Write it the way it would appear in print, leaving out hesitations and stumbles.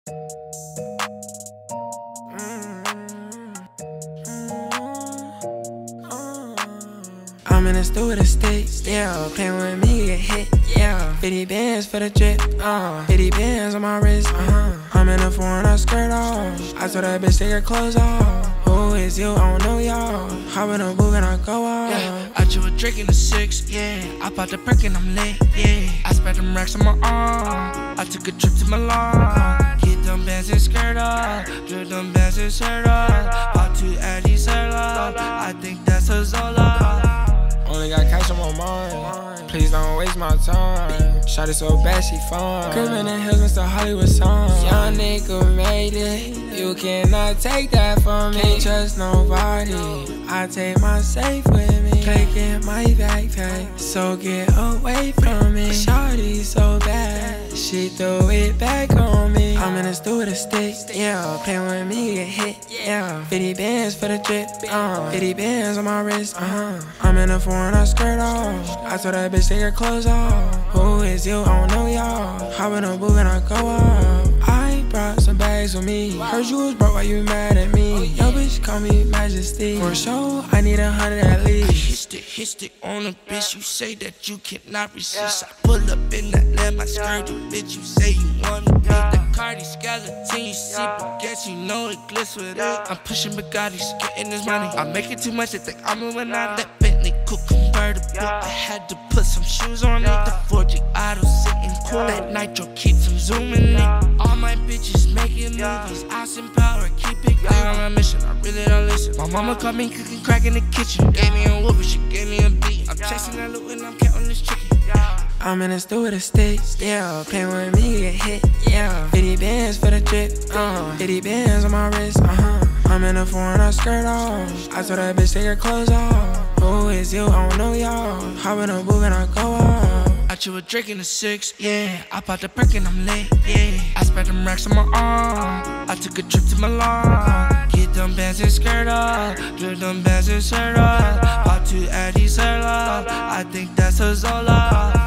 I'm in the stew with the sticks, yeah. Playing with me, get hit, yeah. 50 bands for the drip, 50 bands on my wrist, I'm in the foreign, I skirt off. I told that bitch take her clothes off. Who is you? I don't know y'all. Hop in a booth and I go off. Yeah, I chew a drink in the 6, yeah. I pop the perk and I'm lit, yeah. I spent them racks on my arm. I took a trip to Milan. Get them bands and skirt off. Drill them bands and shirt off. Bought 2 Addy Serla. I think that's a Zola. Only got cash on my mind. Please don't waste my time. Shawty so bad, she fine. Crippin' in hills, Mr. Hollywood song. Young nigga made it. You cannot take that from me. Can't trust nobody. I take my safe with me. Click in my backpack, so get away from me. Shawty so bad, she threw it back on me. I'm in the stew with a stick, yeah. Playing with me, get hit, yeah. 50 bands for the drip, 50 bands on my wrist, I'm in the foreign, I skirt off. I told that bitch take her clothes off. Who is you? I don't know y'all. Hop in a booth and I go off. I brought some bags with me. Heard you was broke, why you mad at me? Yo, bitch, call me Majesty. For sure, I need 100 at least. Hit it on a bitch. You say that you cannot resist. I pull up in that lamb, I skirt you, bitch. You say you wanna be the Cardi skeleton. You see, but guess you know it glitz with it. I'm pushing Bugattis, getting this money. I'm making too much, they think I'm moving out. That Bentley cool convertible. I had to put some shoes on it. The 4G idle sitting cool. That nitro keeps them zooming in. All my bitches making movies. Ice and power, keep it clear on my mission. I really don't listen. My mama caught me cooking crack in the kitchen. Gave me a whooping, she gave me a beat. I'm chasing that loot and I'm counting this chicken. I'm in the stew with the sticks, yeah. Playing with me, get hit, yeah. 50 bands for the drip, 50 bands on my wrist, I'm in the foreign, I skirt off. I told that bitch take her clothes off. Who is you? I don't know y'all. Hop in a booth and I go off. I chew a drink in the 6, yeah. I pop the perk and I'm lit, yeah. I spent them racks on my arm. I took a trip to Milan. Get them bands and skirt off. Drill them bands and shirt off. Bought 2 Addy Serla. I think that's a Zola.